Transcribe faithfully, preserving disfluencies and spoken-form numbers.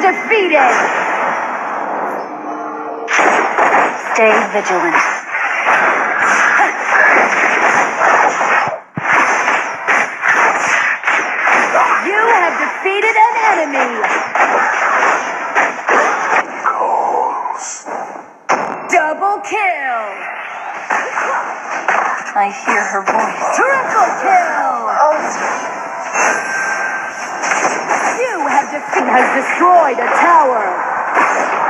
defeated! Stay vigilant. You have defeated an enemy! Double kill! I hear her voice. Triple kill! You have defeated... has destroyed a tower!